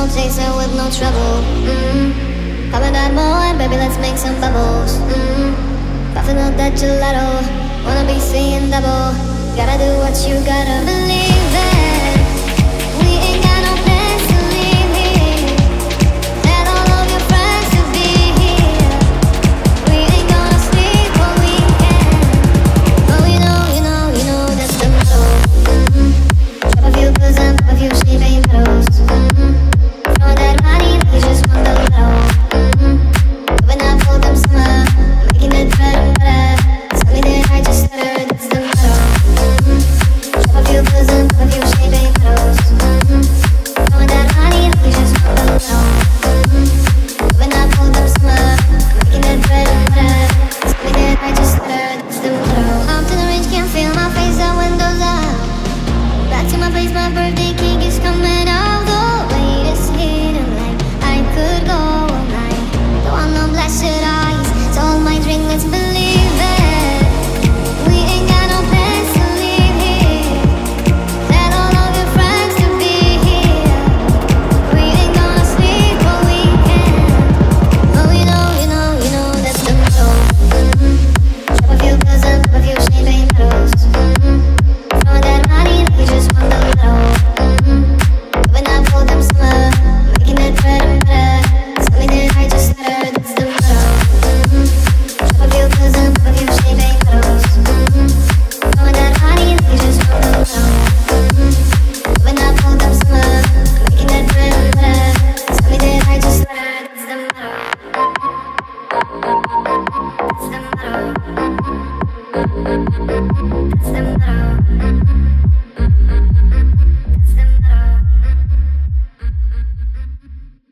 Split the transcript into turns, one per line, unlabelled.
no chaser with no trouble. Popping that more, baby, let's make some bubbles. Puffing out that gelato, wanna be seeing double. Gotta do what you gotta.